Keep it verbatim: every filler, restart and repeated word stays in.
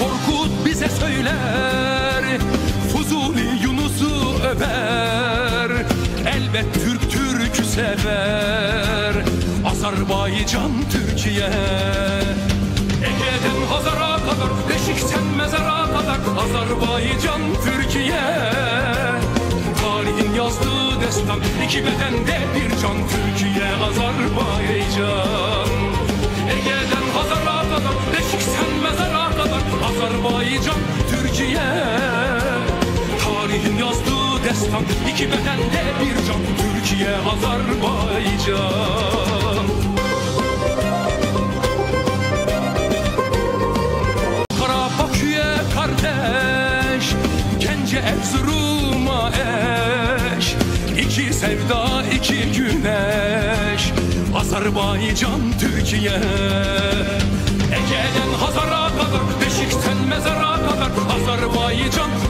Korkut bize söyler, Fuzuli Yunus'u över. Elbet Türk Türk'ü sever, Azerbaycan Türkiye. Ege'den Hazar'a kadar, Beşik'ten Mezar'a kadar, Azerbaycan Türkiye. Tarihin yazdığı destan, iki bedende bir can. Türkiye, Azerbaycan. Ege'den Hazar'a kadar, Beşik'ten Mezar'a kadar, Azerbaycan Türkiye. Tarihin yazdığı destan, iki bedende bir can. Türkiye, Azerbaycan. Karabakü'ye kardeş, Gence Erzurum'a eş. İki sevda, iki güneş, Azerbaycan Türkiye. Ege'den Hazar'a kadar, Beşik'ten Mezar'a kadar, Azerbaycan